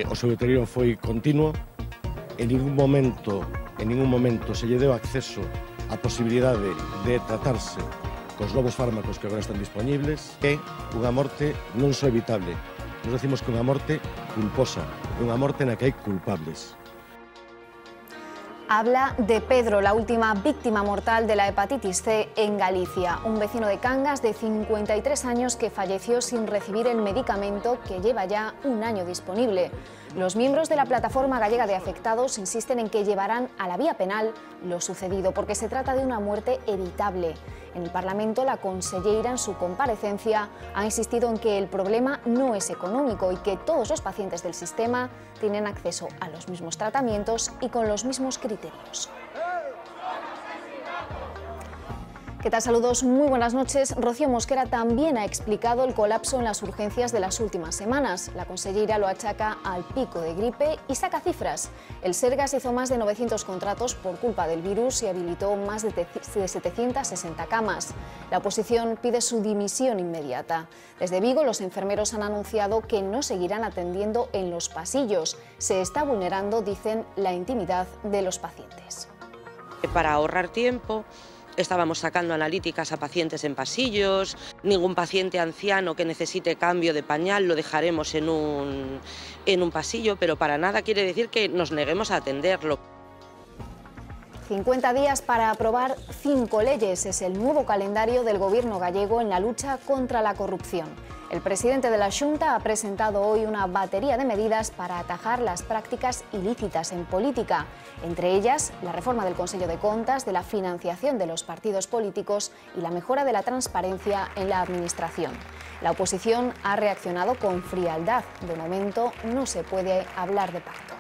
o seu deterioro foi continuo. En ningún momento se lle deu acceso á posibilidade de tratarse cos novos fármacos que agora están disponibles. É unha morte non só evitable, nos decimos que unha morte culposa, unha morte na que hai culpables. Habla de Pedro, la última víctima mortal de la hepatitis C en Galicia, un vecino de Cangas de 53 años que falleció sin recibir el medicamento que lleva ya un año disponible. Los miembros de la Plataforma Gallega de Afectados insisten en que llevarán a la vía penal lo sucedido, porque se trata de una muerte evitable. En el Parlamento, la conselleira, en su comparecencia, ha insistido en que el problema no es económico y que todos los pacientes del sistema tienen acceso a los mismos tratamientos y con los mismos criterios. ¿Qué tal? Saludos, muy buenas noches. Rocío Mosquera también ha explicado el colapso en las urgencias de las últimas semanas. La consellera lo achaca al pico de gripe y saca cifras. El Sergas hizo más de 900 contratos por culpa del virus y habilitó más de 760 camas. La oposición pide su dimisión inmediata. Desde Vigo, los enfermeros han anunciado que no seguirán atendiendo en los pasillos. Se está vulnerando, dicen, la intimidad de los pacientes. Para ahorrar tiempo, estábamos sacando analíticas a pacientes en pasillos. Ningún paciente anciano que necesite cambio de pañal lo dejaremos en un pasillo, pero para nada quiere decir que nos neguemos a atenderlo. 50 días para aprobar 5 leyes es el nuevo calendario del Gobierno gallego en la lucha contra la corrupción. El presidente de la Xunta ha presentado hoy una batería de medidas para atajar las prácticas ilícitas en política, entre ellas la reforma del Consejo de Contas, de la financiación de los partidos políticos y la mejora de la transparencia en la administración. La oposición ha reaccionado con frialdad. De momento no se puede hablar de pacto.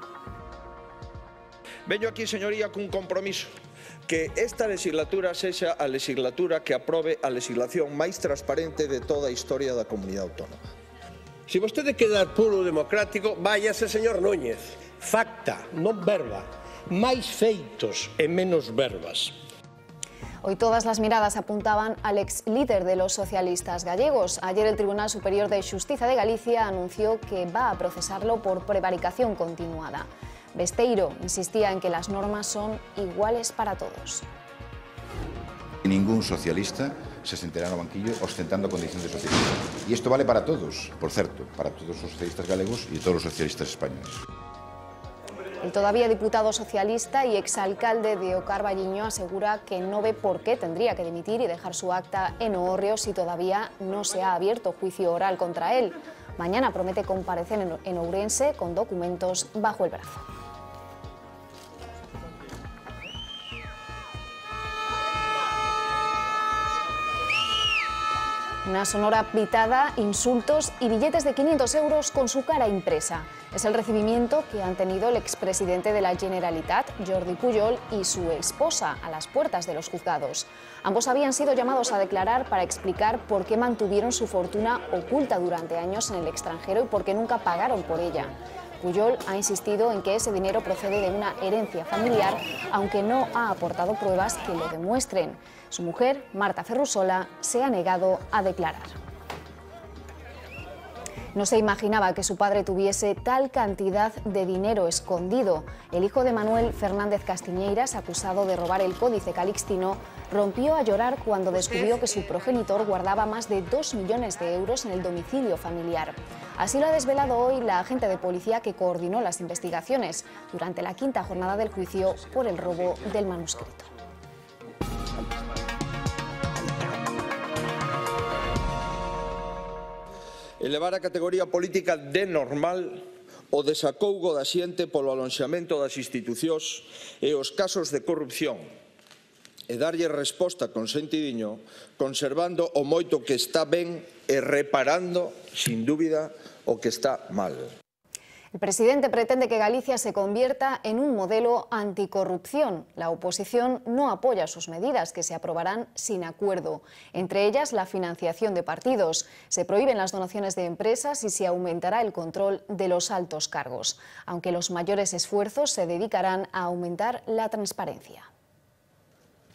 Veño aquí, señoría, cun compromiso, que esta legislatura sexa a legislatura que aprobe a legislación máis transparente de toda a historia da comunidade autónoma. Se vostede quedar puro democrático, váyase, señor Núñez. Facta, non verba. Máis feitos e menos verbas. Hoy todas las miradas apuntaban al ex líder de los socialistas gallegos. Ayer el Tribunal Superior de Xustiza de Galicia anunció que va a procesarlo por prevaricación continuada. Besteiro insistía en que las normas son iguales para todos. Ningún socialista se sentará en el banquillo ostentando condición de socialista. Y esto vale para todos, por cierto, para todos los socialistas galegos y todos los socialistas españoles. El todavía diputado socialista y exalcalde de O Carballiño asegura que no ve por qué tendría que dimitir y dejar su acta en Oorrio si todavía no se ha abierto juicio oral contra él. Mañana promete comparecer en Ourense con documentos bajo el brazo. Una sonora pitada, insultos y billetes de 500 euros con su cara impresa. Es el recibimiento que han tenido el expresidente de la Generalitat, Jordi Pujol, y su esposa a las puertas de los juzgados. Ambos habían sido llamados a declarar para explicar por qué mantuvieron su fortuna oculta durante años en el extranjero y por qué nunca pagaron por ella. Pujol ha insistido en que ese dinero procede de una herencia familiar, aunque no ha aportado pruebas que lo demuestren. Su mujer, Marta Ferrusola, se ha negado a declarar. No se imaginaba que su padre tuviese tal cantidad de dinero escondido. El hijo de Manuel Fernández Castiñeiras, acusado de robar el Códice Calixtino, rompió a llorar cuando descubrió que su progenitor guardaba más de 2 millones de euros en el domicilio familiar. Así lo ha desvelado hoy la agente de policía que coordinó las investigaciones durante la 5ª jornada del juicio por el robo del manuscrito. Elevar a categoría política de normal o desacougo da xente polo alonxamento das institucións e os casos de corrupción e darlle resposta con sentidiño, conservando o moito que está ben e reparando, sin dúbida, o que está mal. El presidente pretende que Galicia se convierta en un modelo anticorrupción. La oposición no apoya sus medidas, que se aprobarán sin acuerdo. Entre ellas, la financiación de partidos. Se prohíben las donaciones de empresas y se aumentará el control de los altos cargos. Aunque los mayores esfuerzos se dedicarán a aumentar la transparencia.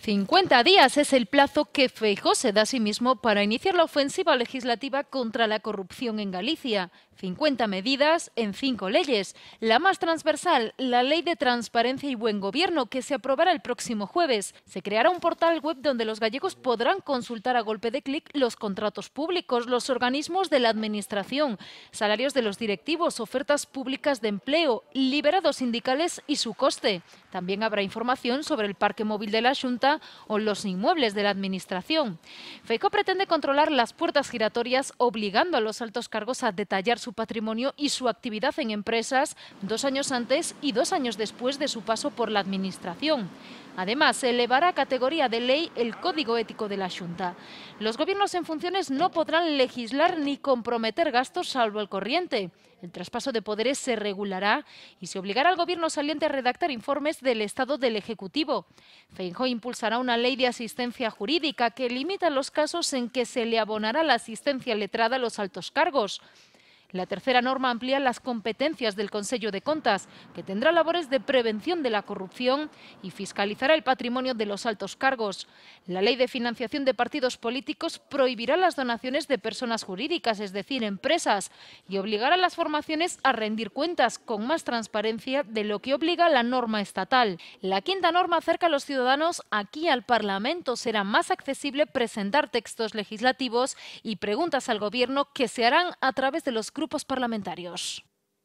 50 días es el plazo que Feijóo se da a sí mismo para iniciar la ofensiva legislativa contra la corrupción en Galicia. 50 medidas en 5 leyes. La más transversal, la Ley de Transparencia y Buen Gobierno, que se aprobará el próximo jueves. Se creará un portal web donde los gallegos podrán consultar a golpe de clic los contratos públicos, los organismos de la Administración, salarios de los directivos, ofertas públicas de empleo, liberados sindicales y su coste. También habrá información sobre el parque móvil de la Xunta o los inmuebles de la Administración. Feijóo pretende controlar las puertas giratorias obligando a los altos cargos a detallar su patrimonio y su actividad en empresas 2 años antes y 2 años después de su paso por la Administración. Además, se elevará a categoría de ley el Código Ético de la Xunta. Los gobiernos en funciones no podrán legislar ni comprometer gastos salvo el corriente. El traspaso de poderes se regulará y se obligará al gobierno saliente a redactar informes del estado del Ejecutivo. Feijóo impulsará una ley de asistencia jurídica que limita los casos en que se le abonará la asistencia letrada a los altos cargos. La tercera norma amplía las competencias del Consello de Contas, que tendrá labores de prevención de la corrupción y fiscalizará el patrimonio de los altos cargos. La Ley de Financiación de Partidos Políticos prohibirá las donaciones de personas jurídicas, es decir, empresas, y obligará a las formaciones a rendir cuentas con más transparencia de lo que obliga la norma estatal. La quinta norma acerca a los ciudadanos aquí al Parlamento. Será más accesible presentar textos legislativos y preguntas al Gobierno que se harán a través de los grupos parlamentarios.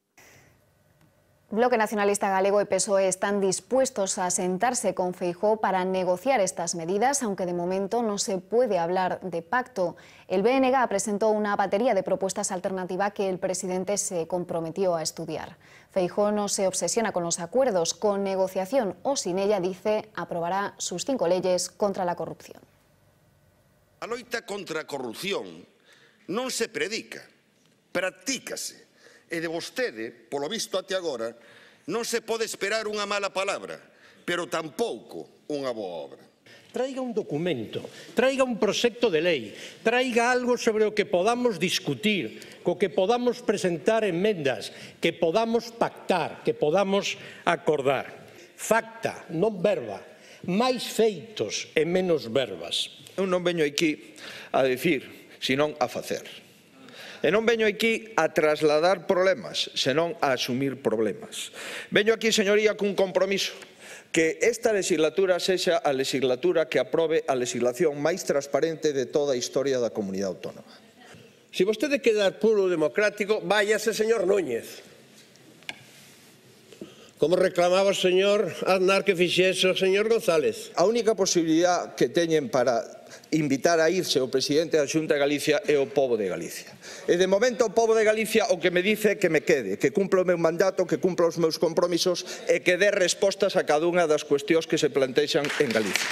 Bloque Nacionalista Galego y PSOE están dispuestos a sentarse con Feijóo para negociar estas medidas, aunque de momento no se puede hablar de pacto. El BNG presentó una batería de propuestas alternativas que el presidente se comprometió a estudiar. Feijóo no se obsesiona con los acuerdos, con negociación o sin ella, dice, aprobará sus 5 leyes contra la corrupción. A loita contra a corrupción non se predica, practícase. E de vostede, polo visto até agora, non se pode esperar unha mala palabra, pero tampouco unha boa obra. Traiga un documento, traiga un proxecto de lei, traiga algo sobre o que podamos discutir, co que podamos presentar enmendas, que podamos pactar, que podamos acordar. Facta, non verba, máis feitos e menos verbas. Eu non veño aquí a decir, senón a facer. E non veño aquí a trasladar problemas, senón a asumir problemas. Veño aquí, señoría, cun compromiso, que esta legislatura sexa a legislatura que aprobe a legislación máis transparente de toda a historia da comunidade autónoma. Se vostede queda puro democrático, váyase, señor Núñez. Como reclamaba o señor Aznar que fixese o señor González. A única posibilidad que teñen para invitar a irse o presidente da Xunta de Galicia é o pobo de Galicia. E de momento o pobo de Galicia o que me dice é que me quede, que cumpla o meu mandato, que cumpla os meus compromisos e que dé respostas a cada unha das cuestións que se plantexan en Galicia.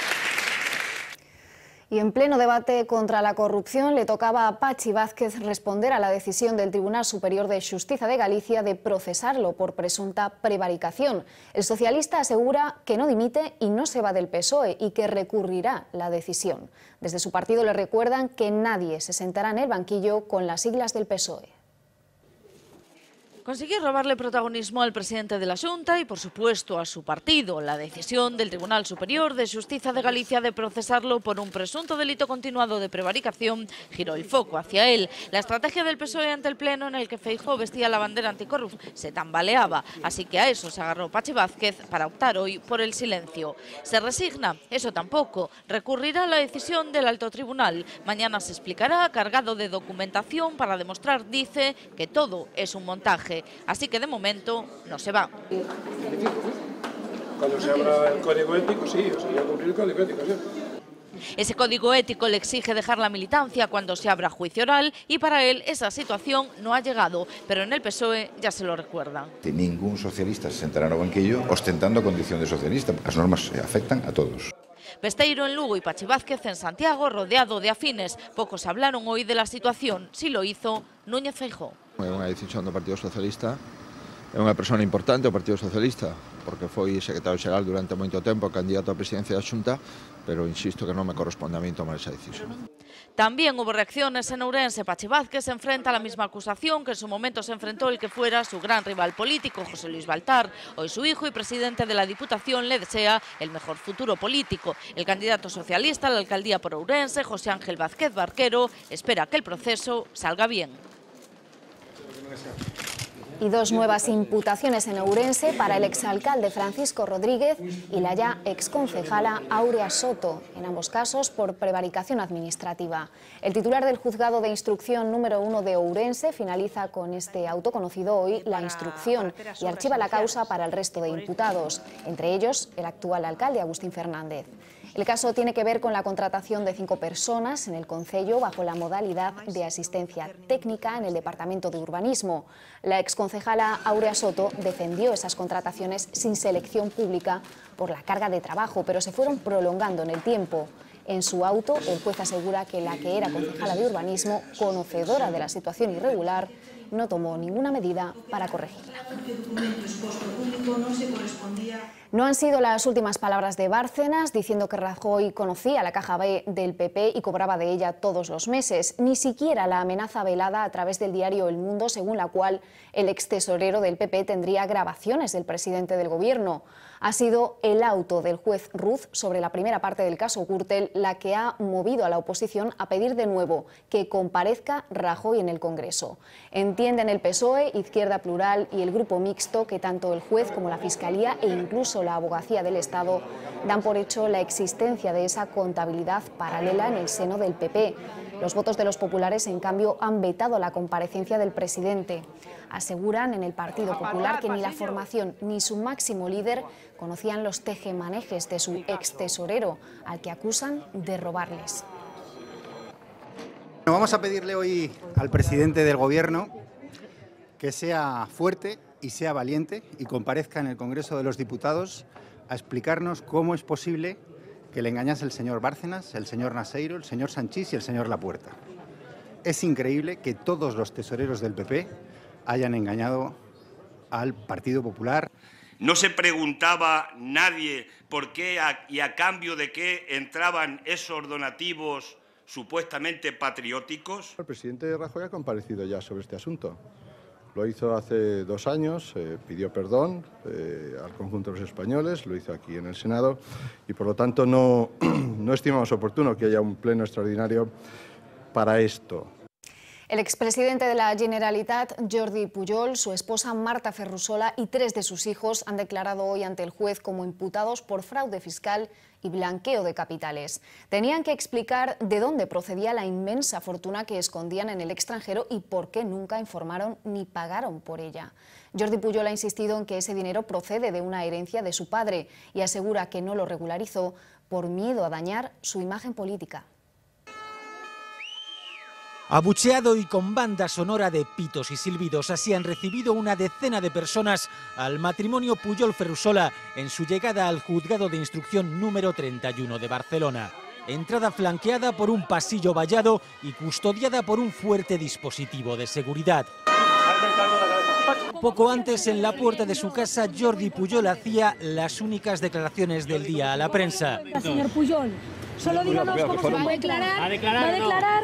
Y en pleno debate contra la corrupción le tocaba a Pachi Vázquez responder a la decisión del Tribunal Superior de Xustiza de Galicia de procesarlo por presunta prevaricación. El socialista asegura que no dimite y no se va del PSOE y que recurrirá la decisión. Desde su partido le recuerdan que nadie se sentará en el banquillo con las siglas del PSOE. Consiguió robarle protagonismo al presidente de la Xunta y, por supuesto, a su partido. La decisión del Tribunal Superior de Xustiza de Galicia de procesarlo por un presunto delito continuado de prevaricación giró el foco hacia él. La estrategia del PSOE ante el Pleno, en el que Feijóo vestía la bandera anticorrupción, se tambaleaba. Así que a eso se agarró Pachi Vázquez para optar hoy por el silencio. ¿Se resigna? Eso tampoco. Recurrirá a la decisión del Alto Tribunal. Mañana se explicará, cargado de documentación para demostrar, dice, que todo es un montaje. Así que de momento no se va. Cuando se abra el código ético, sí, o sea, ya cumplir el código ético, sí. Ese código ético le exige dejar la militancia cuando se abra juicio oral y para él esa situación no ha llegado, pero en el PSOE ya se lo recuerdan. Ningún socialista se sentará no banquillo ostentando a condición de socialista. As normas afectan a todos. Besteiro en Lugo y Pachi Vázquez en Santiago, rodeado de afines. Pocos hablaron hoy de la situación. Si lo hizo Núñez Feijóo. É unha decisión do Partido Socialista, é unha persona importante o Partido Socialista. porque foi secretario xeral durante moito tempo, candidato á presidencia da Xunta, pero insisto que non me corresponde a mí tomar esa decisión. También hubo reacciones en Ourense. Pachi Vázquez se enfrenta a la misma acusación que en su momento se enfrentó el que fuera su gran rival político, José Luis Baltar. Hoy su hijo y presidente de la Diputación le desea el mejor futuro político. El candidato socialista a la alcaldía por Ourense, José Ángel Vázquez Barquero, espera que el proceso salga bien. Y dos nuevas imputaciones en Ourense para el exalcalde Francisco Rodríguez y la ya exconcejala Áurea Soto, en ambos casos por prevaricación administrativa. El titular del Juzgado de Instrucción número 1 de Ourense finaliza con este auto conocido hoy la instrucción y archiva la causa para el resto de imputados, entre ellos el actual alcalde Agustín Fernández. El caso tiene que ver con la contratación de 5 personas en el concello bajo la modalidad de asistencia técnica en el Departamento de Urbanismo. La exconcejala Áurea Soto defendió esas contrataciones sin selección pública por la carga de trabajo, pero se fueron prolongando en el tiempo. En su auto, el juez asegura que la que era concejala de Urbanismo, conocedora de la situación irregular, no tomó ninguna medida para corregirla. No han sido las últimas palabras de Bárcenas, diciendo que Rajoy conocía la caja B del PP y cobraba de ella todos los meses. Ni siquiera la amenaza velada a través del diario El Mundo, según la cual el extesorero del PP tendría grabaciones del presidente del Gobierno. Ha sido el auto del juez Ruz sobre la primera parte del caso Gürtel la que ha movido a la oposición a pedir de nuevo que comparezca Rajoy en el Congreso. Entienden el PSOE, Izquierda Plural y el Grupo Mixto que tanto el juez como la Fiscalía e incluso la Abogacía del Estado dan por hecho la existencia de esa contabilidad paralela en el seno del PP. Los votos de los populares, en cambio, han vetado la comparecencia del presidente. Aseguran en el Partido Popular que ni la formación ni su máximo líder conocían los tejemanejes de su extesorero, al que acusan de robarles. Vamos a pedirle hoy al presidente del Gobierno que sea fuerte y sea valiente y comparezca en el Congreso de los Diputados a explicarnos cómo es posible que le engañase el señor Bárcenas, el señor Naseiro, el señor Sanchís y el señor Lapuerta. Es increíble que todos los tesoreros del PP hayan engañado al Partido Popular. No se preguntaba nadie por qué y a cambio de qué entraban esos donativos supuestamente patrióticos. El presidente Rajoy ha comparecido ya sobre este asunto. Lo hizo hace 2 años, pidió perdón al conjunto de los españoles, lo hizo aquí en el Senado y por lo tanto no estimamos oportuno que haya un pleno extraordinario para esto. El expresidente de la Generalitat, Jordi Pujol, su esposa Marta Ferrusola y 3 de sus hijos han declarado hoy ante el juez como imputados por fraude fiscal y blanqueo de capitales. Tenían que explicar de dónde procedía la inmensa fortuna que escondían en el extranjero y por qué nunca informaron ni pagaron por ella. Jordi Pujol ha insistido en que ese dinero procede de una herencia de su padre y asegura que no lo regularizó por miedo a dañar su imagen política. Abucheado y con banda sonora de pitos y silbidos, así han recibido una decena de personas al matrimonio Pujol-Ferrusola en su llegada al Juzgado de Instrucción número 31 de Barcelona. Entrada flanqueada por un pasillo vallado y custodiada por un fuerte dispositivo de seguridad. Poco antes, en la puerta de su casa, Jordi Pujol hacía las únicas declaraciones del día a la prensa. Señor Pujol, solo díganos cómo se va a declarar. ¿Va a declarar?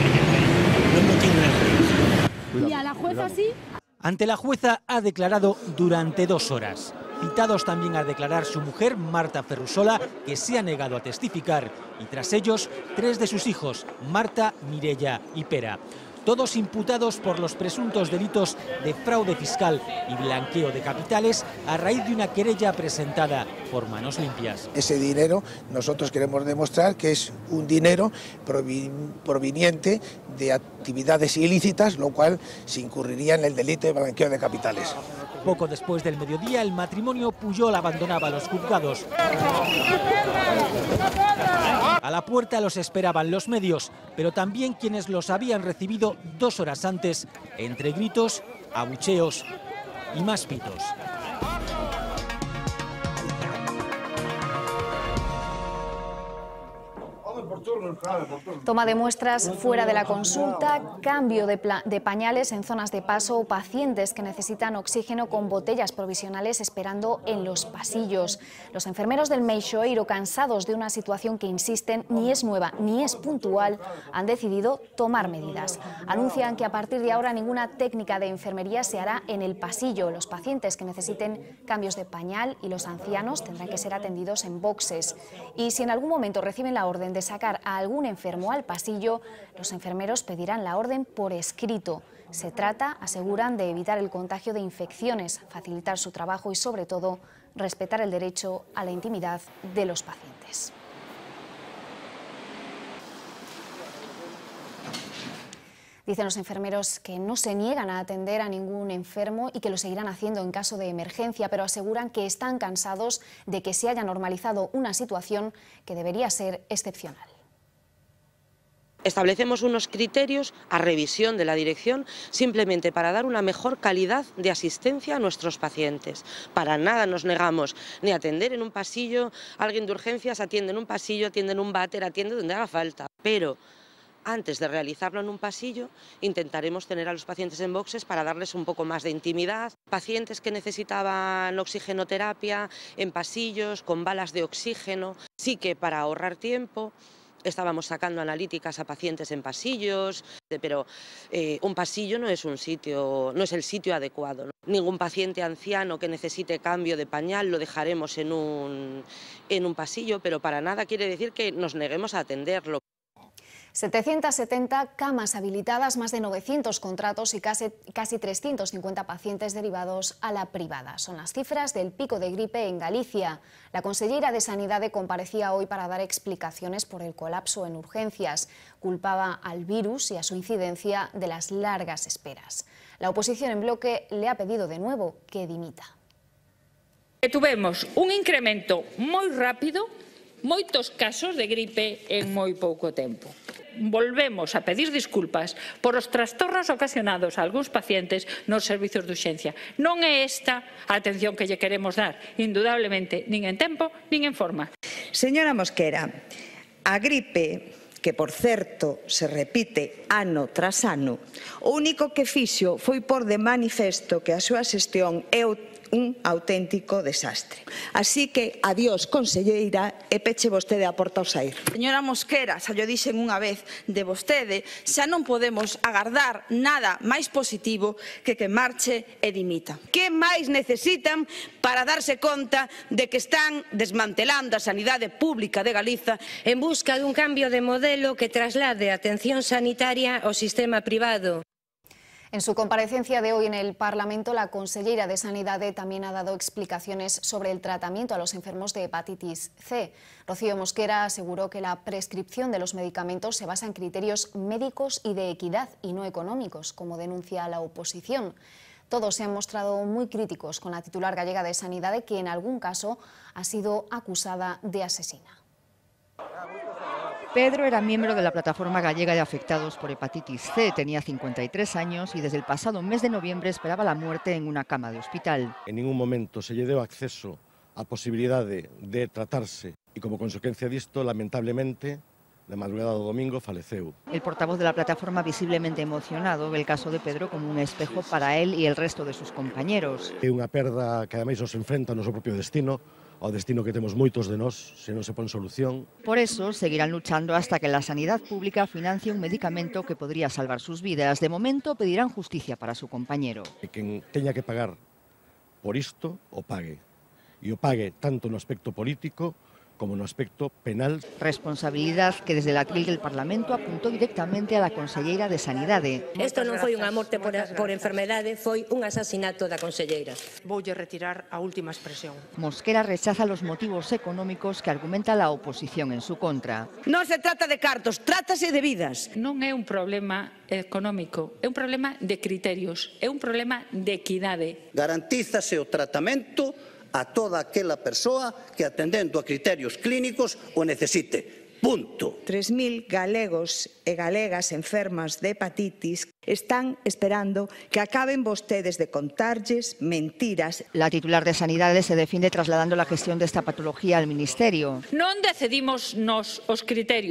¿Y a la jueza sí? Ante la jueza ha declarado durante 2 horas. Citados también a declarar su mujer, Marta Ferrusola, que se ha negado a testificar, y tras ellos 3 de sus hijos, Marta, Mireia y Pera. Todos imputados por los presuntos delitos de fraude fiscal y blanqueo de capitales a raíz de una querella presentada por Manos Limpias. Ese dinero nosotros queremos demostrar que es un dinero proveniente de actividades ilícitas, lo cual se incurriría en el delito de blanqueo de capitales. Poco después del mediodía, el matrimonio Pujol abandonaba los juzgados. A la puerta los esperaban los medios, pero también quienes los habían recibido 2 horas antes, entre gritos, abucheos y más pitos. Toma de muestras fuera de la consulta, cambio de pañales en zonas de paso o pacientes que necesitan oxígeno con botellas provisionales esperando en los pasillos. Los enfermeros del Meixoeiro, cansados de una situación que, insisten, ni es nueva ni es puntual, han decidido tomar medidas. Anuncian que a partir de ahora ninguna técnica de enfermería se hará en el pasillo. Los pacientes que necesiten cambios de pañal y los ancianos tendrán que ser atendidos en boxes. Y si en algún momento reciben la orden de sacar a algún enfermo al pasillo, los enfermeros pedirán la orden por escrito. Se trata, aseguran, de evitar el contagio de infecciones, facilitar su trabajo y, sobre todo, respetar el derecho a la intimidad de los pacientes. Dicen los enfermeros que no se niegan a atender a ningún enfermo y que lo seguirán haciendo en caso de emergencia, pero aseguran que están cansados de que se haya normalizado una situación que debería ser excepcional. Establecemos unos criterios a revisión de la dirección simplemente para dar una mejor calidad de asistencia a nuestros pacientes. Para nada nos negamos ni a atender en un pasillo, alguien de urgencias atiende en un pasillo, atiende en un váter, atiende donde haga falta, pero antes de realizarlo en un pasillo, intentaremos tener a los pacientes en boxes para darles un poco más de intimidad. Pacientes que necesitaban oxigenoterapia en pasillos, con balas de oxígeno. Sí que para ahorrar tiempo estábamos sacando analíticas a pacientes en pasillos, pero un pasillo no es un sitio, no es el sitio adecuado, ¿no? Ningún paciente anciano que necesite cambio de pañal lo dejaremos en un pasillo, pero para nada quiere decir que nos neguemos a atenderlo. 770 camas habilitadas, más de 900 contratos y casi 350 pacientes derivados a la privada. Son las cifras del pico de gripe en Galicia. La consellera de Sanidade comparecía hoy para dar explicaciones por el colapso en urgencias. Culpaba al virus y a su incidencia de las largas esperas. La oposición en bloque le ha pedido de nuevo que dimita. Tuvemos un incremento moi rápido, moitos casos de gripe en moi pouco tempo. Volvemos a pedir disculpas por os trastornos ocasionados a algúns pacientes nos servizos de urxencia. Non é esta a atención que lle queremos dar, indudablemente, nin en tempo, nin en forma. Señora Mosquera, a gripe, que por certo se repite ano tras ano, o único que fixo foi por de manifesto que a súa xestión é un auténtico desastre. Así que, adiós, conselleira, e peche vostede a porta ao saír. Señora Mosquera, xa llo dixen unha vez de vostede, xa non podemos agardar nada máis positivo que marche e dimita. Que máis necesitan para darse conta de que están desmantelando a sanidade pública de Galiza en busca dun cambio de modelo que traslade a atención sanitaria ao sistema privado? En su comparecencia de hoy en el Parlamento, la consellera de Sanidade también ha dado explicaciones sobre el tratamiento a los enfermos de hepatitis C. Rocío Mosquera aseguró que la prescripción de los medicamentos se basa en criterios médicos y de equidad y no económicos, como denuncia la oposición. Todos se han mostrado muy críticos con la titular gallega de Sanidade, que en algún caso ha sido acusada de asesina. Pedro era miembro de la Plataforma Gallega de Afectados por Hepatitis C, tenía 53 años y desde el pasado mes de noviembre esperaba la muerte en una cama de hospital. En ningún momento se lle deu acceso a posibilidade de tratarse e, como consecuencia disto, lamentablemente, de madrugada do domingo, faleceu. El portavoz de la plataforma, visiblemente emocionado, ve el caso de Pedro como un espejo para él y el resto de sus compañeros. É unha perda que ademais nos enfrenta ao noso propio destino, ao destino que temos moitos de nós, se non se pon solución. Por eso, seguirán luchando hasta que la sanidad pública financie un medicamento que podría salvar sus vidas. De momento, pedirán justicia para su compañero. Que quen teña que pagar por isto, o pague. E o pague tanto no aspecto político como no aspecto penal. Responsabilidad que desde el atril del Parlamento apuntó directamente a la conselleira de Sanidade. Isto non foi unha morte por enfermedade, foi un asasinato da conselleira. Voulle retirar a última expresión. Mosquera rechaza los motivos económicos que argumenta la oposición en su contra. Non se trata de cartos, trátase de vidas. Non é un problema económico, é un problema de criterios, é un problema de equidade. Garantízase o tratamento a toda aquela persoa que, atendendo a criterios clínicos, o necesite. Punto. 3.000 galegos e galegas enfermas de hepatitis están esperando que acaben vostedes de contarlles mentiras. La titular de Sanidade se defiende trasladando la gestión de esta patología al Ministerio. Non decidimos nos os criterios,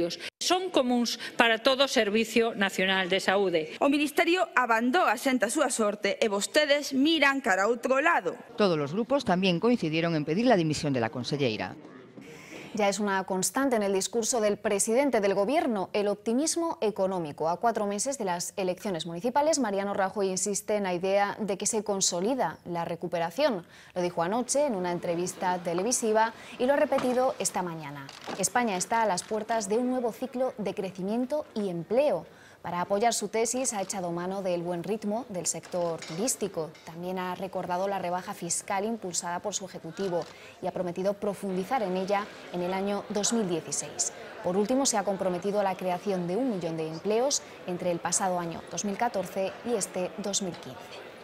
son comúns para todo o Servicio Nacional de Saúde. O Ministerio abandou a xente a súa sorte e vostedes miran cara a outro lado. Todos los grupos también coincidieron en pedir la dimisión de la conselleira. Ya es una constante en el discurso del presidente del Gobierno, el optimismo económico. A 4 meses de las elecciones municipales, Mariano Rajoy insiste en la idea de que se consolida la recuperación. Lo dijo anoche en una entrevista televisiva y lo ha repetido esta mañana. España está a las puertas de un nuevo ciclo de crecimiento y empleo. Para apoyar su tesis ha echado mano del buen ritmo del sector turístico. También ha recordado la rebaja fiscal impulsada por su ejecutivo y ha prometido profundizar en ella en el año 2016. Por último, se ha comprometido a la creación de 1 millón de empleos entre el pasado año 2014 y este 2015.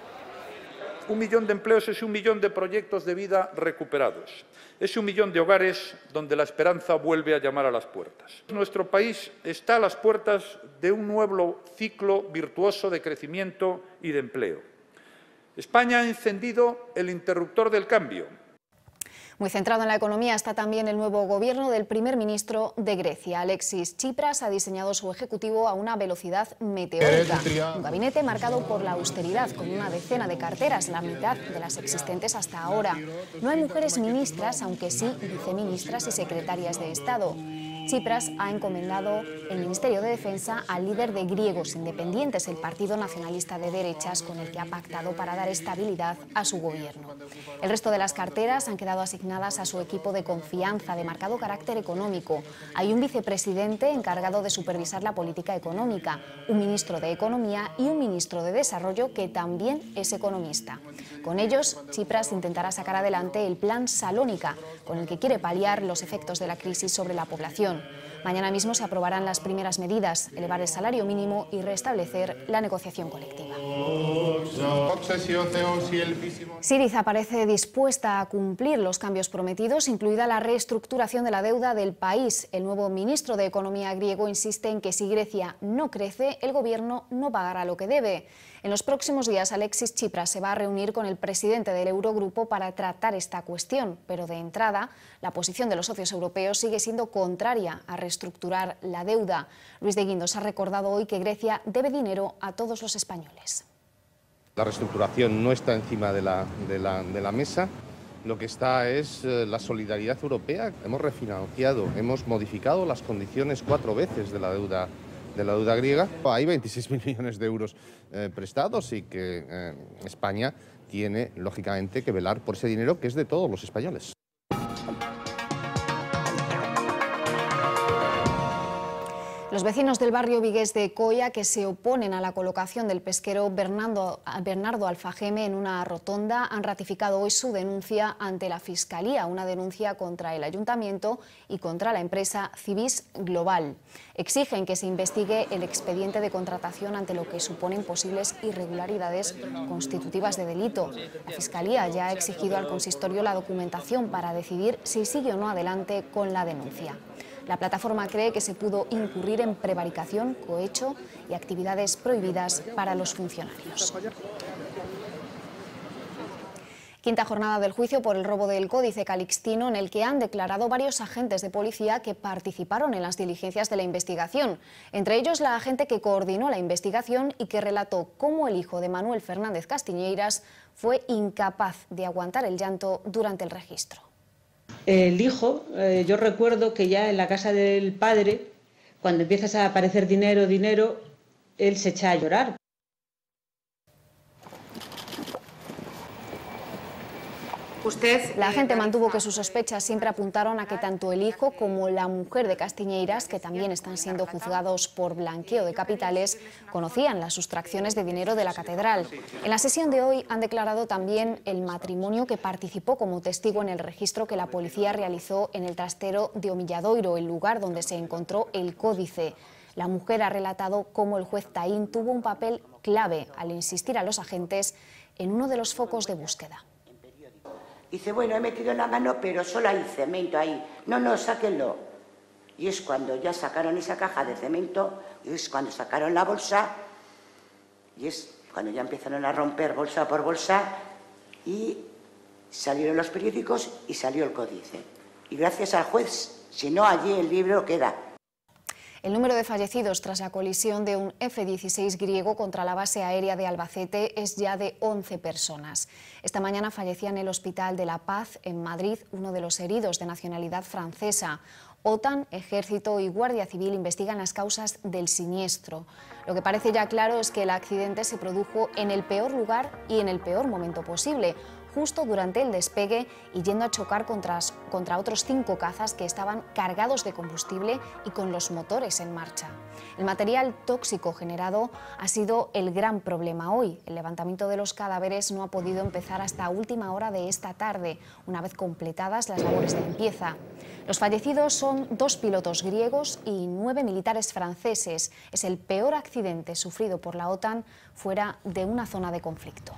1 millón de empleos es 1 millón de proyectos de vida recuperados. Es 1 millón de hogares donde la esperanza vuelve a llamar a las puertas. Nuestro país está a las puertas de un nuevo ciclo virtuoso de crecimiento y de empleo. España ha encendido el interruptor del cambio. Muy centrado en la economía está también el nuevo gobierno del primer ministro de Grecia. Alexis Tsipras ha diseñado su ejecutivo a una velocidad meteórica. Un gabinete marcado por la austeridad, con una decena de carteras, la mitad de las existentes hasta ahora. No hay mujeres ministras, aunque sí viceministras y secretarias de Estado. Tsipras ha encomendado el Ministerio de Defensa al líder de Griegos Independientes, el partido nacionalista de derechas con el que ha pactado para dar estabilidad a su gobierno. El resto de las carteras han quedado asignadas a su equipo de confianza de marcado carácter económico. Hay un vicepresidente encargado de supervisar la política económica, un ministro de Economía y un ministro de Desarrollo que también es economista. Con ellos, Tsipras intentará sacar adelante el Plan Salónica, con el que quiere paliar los efectos de la crisis sobre la población. Mañana mismo se aprobarán las primeras medidas, elevar el salario mínimo y restablecer la negociación colectiva. Syriza parece dispuesta a cumplir los cambios prometidos, incluida la reestructuración de la deuda del país. El nuevo ministro de Economía griego insiste en que si Grecia no crece, el gobierno no pagará lo que debe. En los próximos días, Alexis Tsipras se va a reunir con el presidente del Eurogrupo para tratar esta cuestión, pero de entrada, la posición de los socios europeos sigue siendo contraria a reestructurar la deuda. Luis de Guindos ha recordado hoy que Grecia debe dinero a todos los españoles. La reestructuración no está encima de la mesa. Lo que está es la solidaridad europea. Hemos refinanciado, hemos modificado las condiciones 4 veces de la deuda griega. Hay 26.000 millones de euros prestados y que España tiene, lógicamente, que velar por ese dinero que es de todos los españoles. Los vecinos del barrio vigués de Coia, que se oponen a la colocación del pesquero Bernardo Alfageme en una rotonda, han ratificado hoy su denuncia ante la Fiscalía, una denuncia contra el Ayuntamiento y contra la empresa Civis Global. Exigen que se investigue el expediente de contratación ante lo que suponen posibles irregularidades constitutivas de delito. La Fiscalía ya ha exigido al consistorio la documentación para decidir si sigue o no adelante con la denuncia. La plataforma cree que se pudo incurrir en prevaricación, cohecho y actividades prohibidas para los funcionarios. Quinta jornada del juicio por el robo del Códice Calixtino, en el que han declarado varios agentes de policía que participaron en las diligencias de la investigación. Entre ellos, la agente que coordinó la investigación y que relató cómo el hijo de Manuel Fernández Castiñeiras fue incapaz de aguantar el llanto durante el registro. El hijo, yo recuerdo que ya en la casa del padre, cuando empiezas a aparecer dinero, él se echa a llorar. La agente mantuvo que sus sospechas siempre apuntaron a que tanto el hijo como la mujer de Castiñeiras, que también están siendo juzgados por blanqueo de capitales, conocían las sustracciones de dinero de la catedral. En la sesión de hoy han declarado también el matrimonio que participó como testigo en el registro que la policía realizó en el trastero de Omilladoiro, el lugar donde se encontró el códice. La mujer ha relatado cómo el juez Taín tuvo un papel clave al insistir a los agentes en uno de los focos de búsqueda. Dice, bueno, he metido la mano, pero solo hay cemento ahí. No, sáquenlo. Y es cuando ya sacaron esa caja de cemento, y es cuando sacaron la bolsa, y es cuando ya empezaron a romper bolsa por bolsa, y salieron los periódicos y salió el códice. Y gracias al juez, si no, allí el libro queda. El número de fallecidos tras la colisión de un F-16 griego contra la base aérea de Albacete es ya de 11 personas. Esta mañana fallecía en el Hospital de la Paz, en Madrid, uno de los heridos de nacionalidad francesa. OTAN, Ejército y Guardia Civil investigan las causas del siniestro. Lo que parece ya claro es que el accidente se produjo en el peor lugar y en el peor momento posible, justo durante el despegue y yendo a chocar contra otros 5 cazas que estaban cargados de combustible y con los motores en marcha. El material tóxico generado ha sido el gran problema hoy. El levantamiento de los cadáveres no ha podido empezar hasta última hora de esta tarde, una vez completadas las labores de limpieza. Los fallecidos son 2 pilotos griegos y 9 militares franceses. Es el peor accidente sufrido por la OTAN fuera de una zona de conflicto.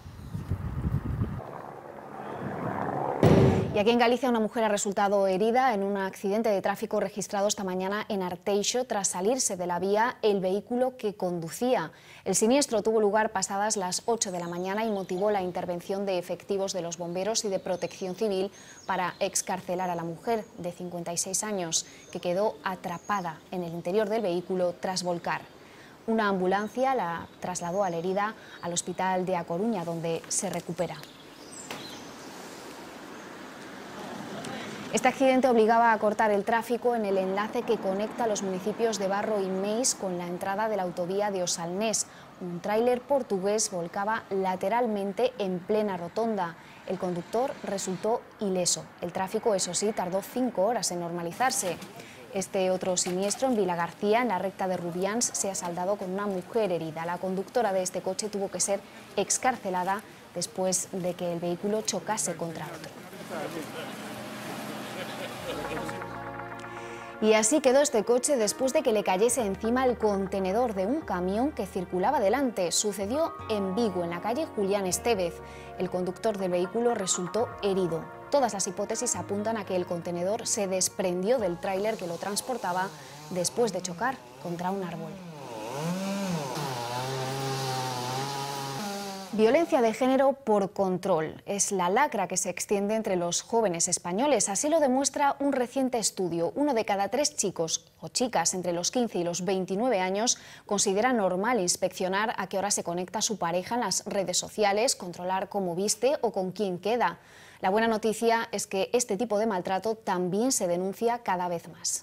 Y aquí en Galicia una mujer ha resultado herida en un accidente de tráfico registrado esta mañana en Arteixo tras salirse de la vía el vehículo que conducía. El siniestro tuvo lugar pasadas las 8 de la mañana y motivó la intervención de efectivos de los bomberos y de Protección Civil para excarcelar a la mujer de 56 años que quedó atrapada en el interior del vehículo tras volcar. Una ambulancia la trasladó a la herida al hospital de A Coruña, donde se recupera. Este accidente obligaba a cortar el tráfico en el enlace que conecta los municipios de Barro y Meis con la entrada de la autovía de Osalnés. Un tráiler portugués volcaba lateralmente en plena rotonda. El conductor resultó ileso. El tráfico, eso sí, tardó 5 horas en normalizarse. Este otro siniestro en Vilagarcía, en la recta de Rubiáns, se ha saldado con una mujer herida. La conductora de este coche tuvo que ser excarcelada después de que el vehículo chocase contra otro. Y así quedó este coche después de que le cayese encima el contenedor de un camión que circulaba delante. Sucedió en Vigo, en la calle Julián Estévez. El conductor del vehículo resultó herido. Todas las hipótesis apuntan a que el contenedor se desprendió del tráiler que lo transportaba después de chocar contra un árbol. Violencia de género por control es la lacra que se extiende entre los jóvenes españoles. Así lo demuestra un reciente estudio. 1 de cada 3 chicos o chicas entre los 15 y los 29 años considera normal inspeccionar a qué hora se conecta su pareja en las redes sociales, controlar cómo viste o con quién queda. La buena noticia es que este tipo de maltrato también se denuncia cada vez más.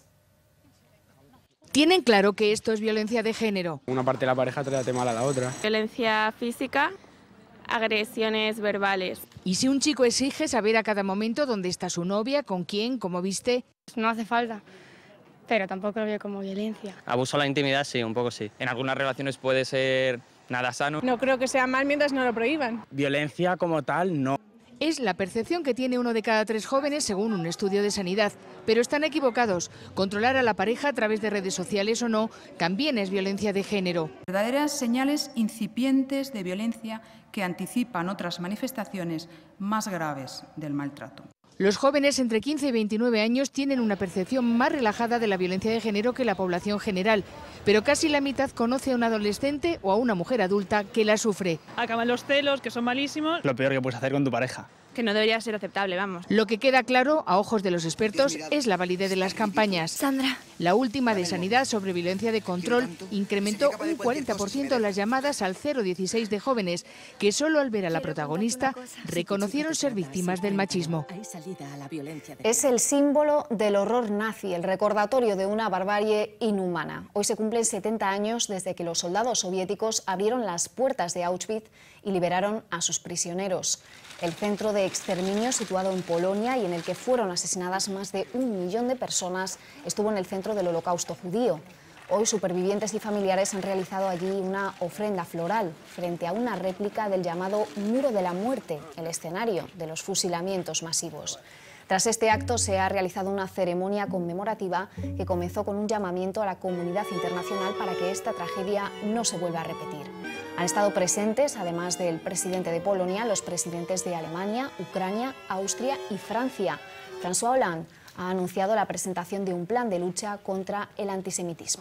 Tienen claro que esto es violencia de género. Una parte de la pareja trata mal a la otra. Violencia física, agresiones verbales. Y si un chico exige saber a cada momento dónde está su novia, con quién, cómo viste... No hace falta, pero tampoco lo veo como violencia. Abuso a la intimidad, sí, un poco sí. En algunas relaciones puede ser nada sano. No creo que sea mal mientras no lo prohíban. Violencia como tal, no. Es la percepción que tiene 1 de cada 3 jóvenes según un estudio de Sanidad. Pero están equivocados. Controlar a la pareja a través de redes sociales o no también es violencia de género. Verdaderas señales incipientes de violencia que anticipan otras manifestaciones más graves del maltrato. Los jóvenes entre 15 y 29 años tienen una percepción más relajada de la violencia de género que la población general, pero casi la mitad conoce a un adolescente o a una mujer adulta que la sufre. Acaban los celos, que son malísimos. Lo peor que puedes hacer con tu pareja. Que no debería ser aceptable, vamos. Lo que queda claro, a ojos de los expertos, es la validez de las campañas. Sandra. La última de Sanidad sobre violencia de control incrementó un 40% las llamadas al 016 de jóvenes que solo al ver a la protagonista reconocieron ser víctimas del machismo. Es el símbolo del horror nazi, el recordatorio de una barbarie inhumana. Hoy se cumplen 70 años desde que los soldados soviéticos abrieron las puertas de Auschwitz y liberaron a sus prisioneros. El centro de exterminio situado en Polonia y en el que fueron asesinadas más de 1 millón de personas estuvo en el centro del Holocausto judío. Hoy supervivientes y familiares han realizado allí una ofrenda floral frente a una réplica del llamado Muro de la Muerte, el escenario de los fusilamientos masivos. Tras este acto se ha realizado una ceremonia conmemorativa que comenzó con un llamamiento a la comunidad internacional para que esta tragedia no se vuelva a repetir. Han estado presentes, además del presidente de Polonia, los presidentes de Alemania, Ucrania, Austria y Francia. François Hollande ha anunciado la presentación de un plan de lucha contra el antisemitismo.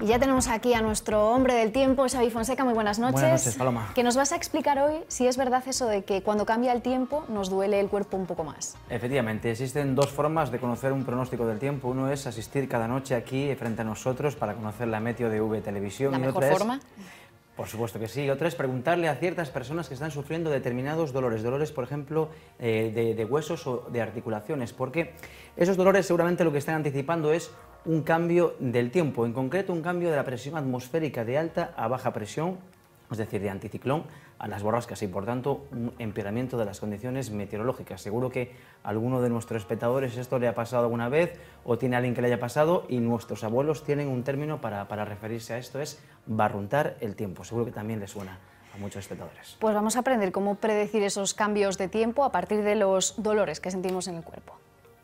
Y ya tenemos aquí a nuestro hombre del tiempo, Xavi Fonseca. Muy buenas noches. Buenas noches, Paloma. Que nos vas a explicar hoy si es verdad eso de que cuando cambia el tiempo nos duele el cuerpo un poco más. Efectivamente, existen dos formas de conocer un pronóstico del tiempo. Uno es asistir cada noche aquí frente a nosotros para conocer la Meteo de V Televisión. ¿La mejor forma? Por supuesto que sí. Otra es preguntarle a ciertas personas que están sufriendo determinados dolores, por ejemplo, de huesos o de articulaciones, porque esos dolores seguramente lo que están anticipando es un cambio del tiempo, en concreto un cambio de la presión atmosférica de alta a baja presión, es decir, de anticiclón a las borrascas y, por tanto, un empeoramiento de las condiciones meteorológicas. Seguro que a alguno de nuestros espectadores esto le ha pasado alguna vez o tiene a alguien que le haya pasado, y nuestros abuelos tienen un término para referirse a esto, es barruntar el tiempo. Seguro que también le suena a muchos espectadores. Pues vamos a aprender cómo predecir esos cambios de tiempo a partir de los dolores que sentimos en el cuerpo.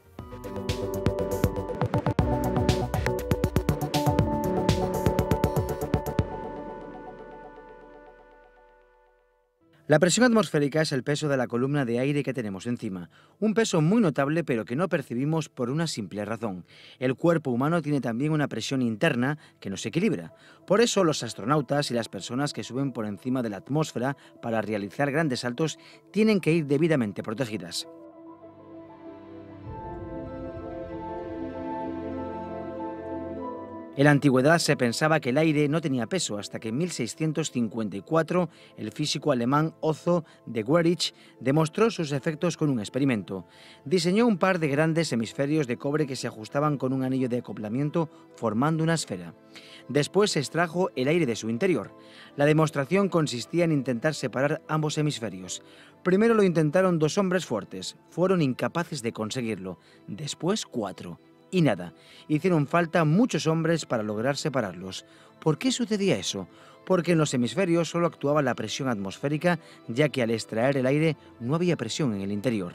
La presión atmosférica es el peso de la columna de aire que tenemos encima, un peso muy notable pero que no percibimos por una simple razón. El cuerpo humano tiene también una presión interna que nos equilibra. Por eso los astronautas y las personas que suben por encima de la atmósfera para realizar grandes saltos tienen que ir debidamente protegidas. En la antigüedad se pensaba que el aire no tenía peso hasta que en 1654 el físico alemán Otto de Guericke demostró sus efectos con un experimento. Diseñó un par de grandes hemisferios de cobre que se ajustaban con un anillo de acoplamiento formando una esfera. Después se extrajo el aire de su interior. La demostración consistía en intentar separar ambos hemisferios. Primero lo intentaron 2 hombres fuertes, fueron incapaces de conseguirlo. Después 4. Y nada, hicieron falta muchos hombres para lograr separarlos. ¿Por qué sucedía eso? Porque en los hemisferios solo actuaba la presión atmosférica, ya que al extraer el aire no había presión en el interior.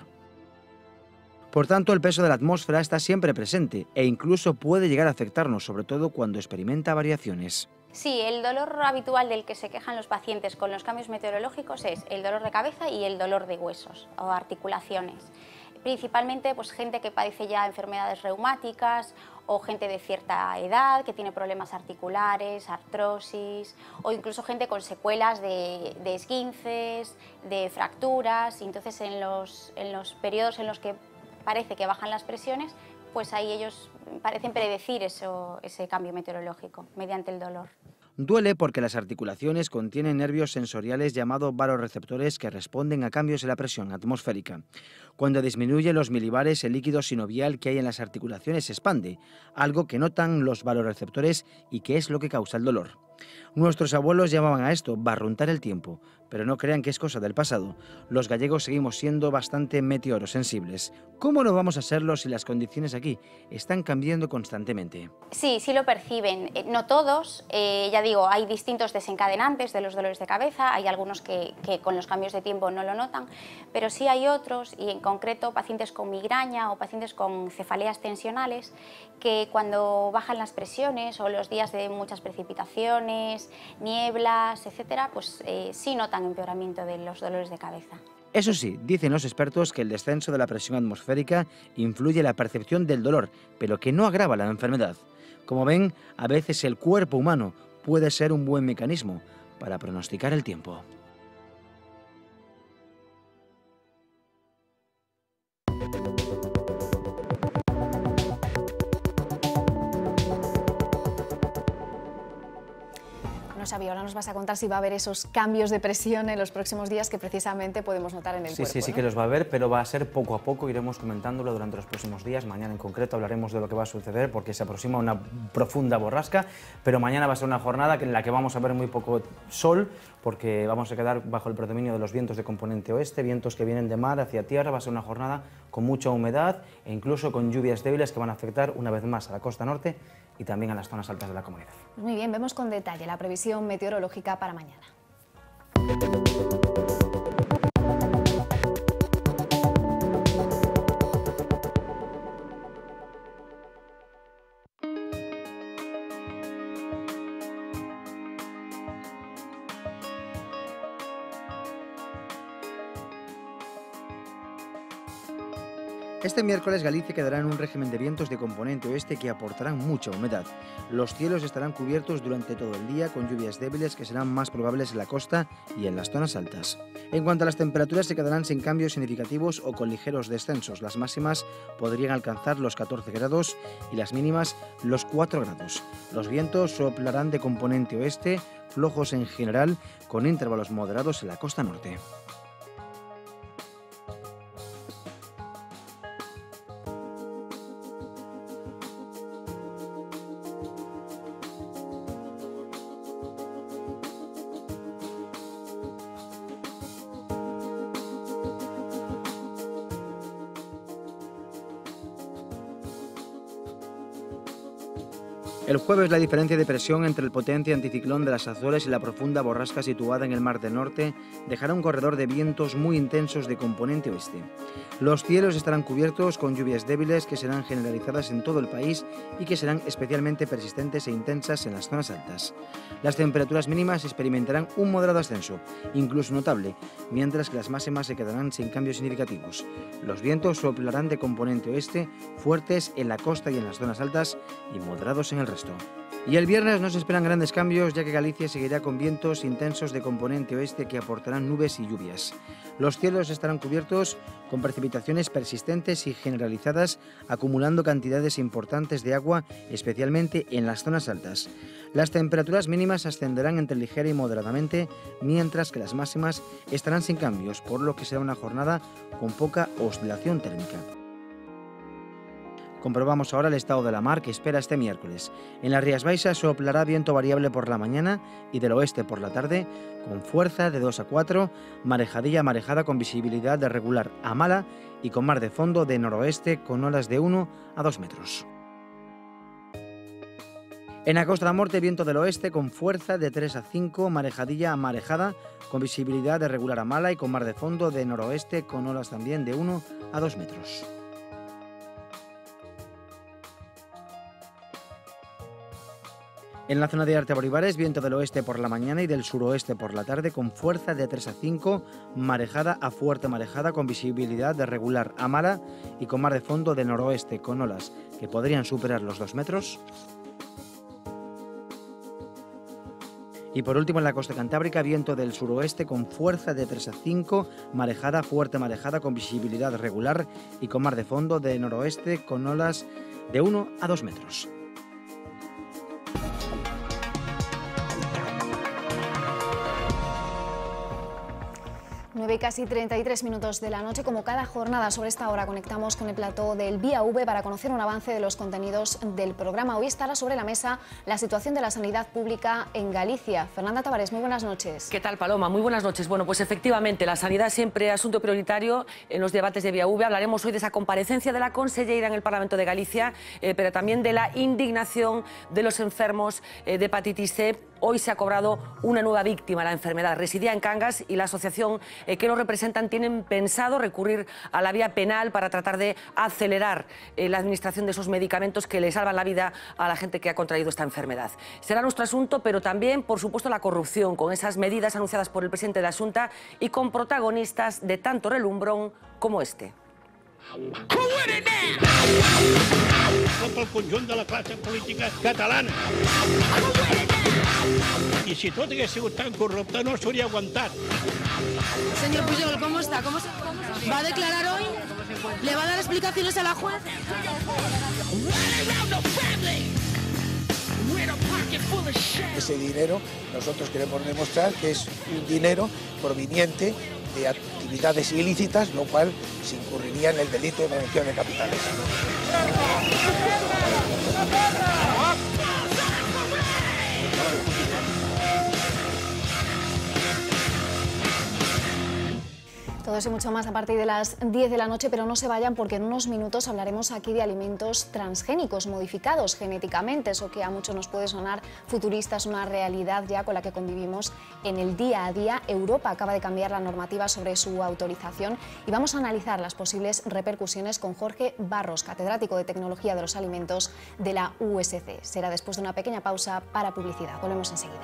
Por tanto, el peso de la atmósfera está siempre presente e incluso puede llegar a afectarnos, sobre todo cuando experimenta variaciones. Sí, el dolor habitual del que se quejan los pacientes con los cambios meteorológicos es el dolor de cabeza y el dolor de huesos o articulaciones. Principalmente pues, gente que padece ya enfermedades reumáticas o gente de cierta edad que tiene problemas articulares, artrosis, o incluso gente con secuelas de esguinces, de fracturas. Y entonces en los periodos en los que parece que bajan las presiones, pues ahí ellos parecen predecir ese cambio meteorológico mediante el dolor. Duele porque las articulaciones contienen nervios sensoriales llamados varoreceptores que responden a cambios en la presión atmosférica. Cuando disminuye los milibares, el líquido sinovial que hay en las articulaciones se expande, algo que notan los varoreceptores y que es lo que causa el dolor. Nuestros abuelos llamaban a esto barruntar el tiempo, pero no crean que es cosa del pasado. Los gallegos seguimos siendo bastante meteorosensibles. ¿Cómo no vamos a serlo si las condiciones aquí están cambiando constantemente? Sí, sí lo perciben. No todos, ya digo, hay distintos desencadenantes de los dolores de cabeza, hay algunos que con los cambios de tiempo no lo notan, pero sí hay otros, y en concreto pacientes con migraña o pacientes con cefaleas tensionales, que cuando bajan las presiones o los días de muchas precipitaciones, nieblas, etcétera, pues sí notan empeoramiento de los dolores de cabeza. Eso sí, dicen los expertos que el descenso de la presión atmosférica influye en la percepción del dolor, pero que no agrava la enfermedad. Como ven, a veces el cuerpo humano puede ser un buen mecanismo para pronosticar el tiempo. Xavi, ahora nos vas a contar si va a haber esos cambios de presión en los próximos días que precisamente podemos notar en el cuerpo. Sí que los va a haber, pero va a ser poco a poco, iremos comentándolo durante los próximos días. Mañana en concreto hablaremos de lo que va a suceder porque se aproxima una profunda borrasca, pero mañana va a ser una jornada en la que vamos a ver muy poco sol porque vamos a quedar bajo el predominio de los vientos de componente oeste, vientos que vienen de mar hacia tierra. Va a ser una jornada con mucha humedad e incluso con lluvias débiles que van a afectar una vez más a la costa norte y también a las zonas altas de la comunidad. Muy bien, vemos con detalle la previsión meteorológica para mañana. Este miércoles Galicia quedará en un régimen de vientos de componente oeste que aportarán mucha humedad. Los cielos estarán cubiertos durante todo el día con lluvias débiles que serán más probables en la costa y en las zonas altas. En cuanto a las temperaturas, se quedarán sin cambios significativos o con ligeros descensos. Las máximas podrían alcanzar los 14 grados y las mínimas los 4 grados. Los vientos soplarán de componente oeste, flojos en general, con intervalos moderados en la costa norte. El jueves, la diferencia de presión entre el potente anticiclón de las Azores y la profunda borrasca situada en el Mar del Norte dejará un corredor de vientos muy intensos de componente oeste. Los cielos estarán cubiertos con lluvias débiles que serán generalizadas en todo el país y que serán especialmente persistentes e intensas en las zonas altas. Las temperaturas mínimas experimentarán un moderado ascenso, incluso notable, mientras que las máximas se quedarán sin cambios significativos. Los vientos soplarán de componente oeste, fuertes en la costa y en las zonas altas y moderados en el resto. Y el viernes no se esperan grandes cambios, ya que Galicia seguirá con vientos intensos de componente oeste que aportarán nubes y lluvias. Los cielos estarán cubiertos con precipitaciones persistentes y generalizadas, acumulando cantidades importantes de agua, especialmente en las zonas altas. Las temperaturas mínimas ascenderán entre ligera y moderadamente, mientras que las máximas estarán sin cambios, por lo que será una jornada con poca oscilación térmica. Comprobamos ahora el estado de la mar que espera este miércoles. En las Rías Baixas soplará viento variable por la mañana y del oeste por la tarde, con fuerza de 2 a 4, marejadilla marejada con visibilidad de regular a mala y con mar de fondo de noroeste con olas de 1 a 2 metros. En la costa norte, viento del oeste con fuerza de 3 a 5, marejadilla a marejada, con visibilidad de regular a mala y con mar de fondo de noroeste con olas también de 1 a 2 metros. En la zona de Arte Boribares, viento del oeste por la mañana y del suroeste por la tarde con fuerza de 3 a 5, marejada a fuerte marejada con visibilidad de regular a mala y con mar de fondo de noroeste con olas que podrían superar los 2 metros. Y por último, en la costa cantábrica, viento del suroeste con fuerza de 3 a 5, marejada, fuerte marejada con visibilidad regular y con mar de fondo de noroeste con olas de 1 a 2 metros. 9 y casi 33 minutos de la noche. Como cada jornada sobre esta hora conectamos con el plató del Vía V para conocer un avance de los contenidos del programa. Hoy estará sobre la mesa la situación de la sanidad pública en Galicia. Fernanda Tavares, muy buenas noches. ¿Qué tal, Paloma? Muy buenas noches. Bueno, pues efectivamente, la sanidad siempre es asunto prioritario en los debates de Vía V. Hablaremos hoy de esa comparecencia de la consellera en el Parlamento de Galicia, pero también de la indignación de los enfermos de hepatitis C. Hoy se ha cobrado una nueva víctima. La enfermedad residía en Cangas y la asociación que lo representan tienen pensado recurrir a la vía penal para tratar de acelerar la administración de esos medicamentos que le salvan la vida a la gente que ha contraído esta enfermedad. Será nuestro asunto, pero también, por supuesto, la corrupción, con esas medidas anunciadas por el presidente de la Xunta y con protagonistas de tanto relumbrón como este. Tot el conjunt de la classe política catalana. I si tot hagués sigut tan corrupte no s'hauria aguantat. Señor Pujol, ¿cómo está? ¿Va a declarar hoy? ¿Le va a dar explicaciones a la juez? Ese dinero nosotros queremos demostrar que es un dinero proveniente de actividades ilícitas, lo cual se incurriría en el delito de prevención de capitales. Todo eso y mucho más a partir de las 10 de la noche, pero no se vayan porque en unos minutos hablaremos aquí de alimentos transgénicos, modificados genéticamente, eso que a muchos nos puede sonar futurista, es una realidad ya con la que convivimos en el día a día. Europa acaba de cambiar la normativa sobre su autorización y vamos a analizar las posibles repercusiones con Jorge Barros, catedrático de Tecnología de los Alimentos de la USC. Será después de una pequeña pausa para publicidad. Volvemos enseguida.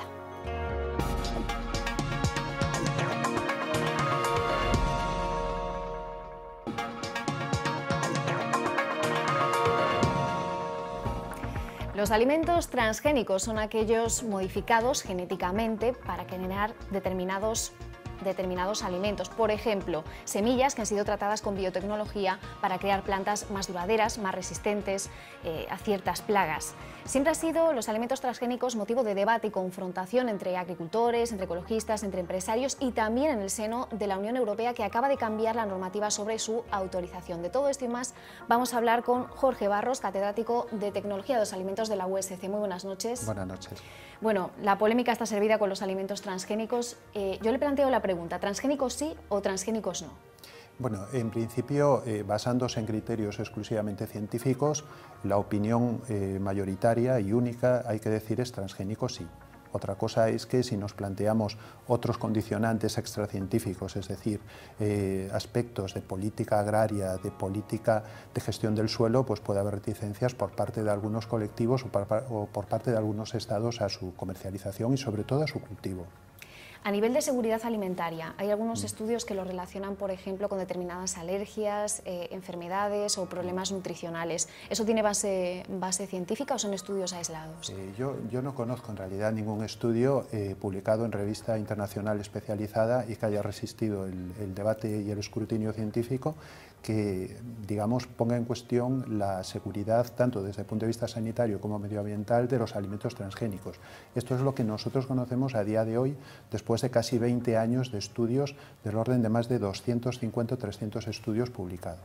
Los alimentos transgénicos son aquellos modificados genéticamente para generar determinados alimentos. Por ejemplo, semillas que han sido tratadas con biotecnología para crear plantas más duraderas, más resistentes a ciertas plagas. Siempre han sido los alimentos transgénicos motivo de debate y confrontación entre agricultores, entre ecologistas, entre empresarios y también en el seno de la Unión Europea, que acaba de cambiar la normativa sobre su autorización. De todo esto y más vamos a hablar con Jorge Barros, catedrático de Tecnología de los Alimentos de la USC. Muy buenas noches. Buenas noches. Bueno, la polémica está servida con los alimentos transgénicos. Yo le planteo la pregunta, ¿transgénicos sí o transgénicos no? Bueno, en principio, basándose en criterios exclusivamente científicos, la opinión mayoritaria y única, hay que decir, es transgénicos sí. Otra cosa es que si nos planteamos otros condicionantes extracientíficos, es decir, aspectos de política agraria, de política de gestión del suelo, pues puede haber reticencias por parte de algunos colectivos o por parte de algunos estados a su comercialización y sobre todo a su cultivo. A nivel de seguridad alimentaria, hay algunos estudios que lo relacionan, por ejemplo, con determinadas alergias, enfermedades o problemas nutricionales. ¿Eso tiene base científica o son estudios aislados? Yo no conozco en realidad ningún estudio publicado en revista internacional especializada y que haya resistido el debate y el escrutinio científico que, digamos, ponga en cuestión la seguridad, tanto desde el punto de vista sanitario como medioambiental, de los alimentos transgénicos. Esto es lo que nosotros conocemos a día de hoy, después de casi 20 años de estudios del orden de más de 250 o 300 estudios publicados.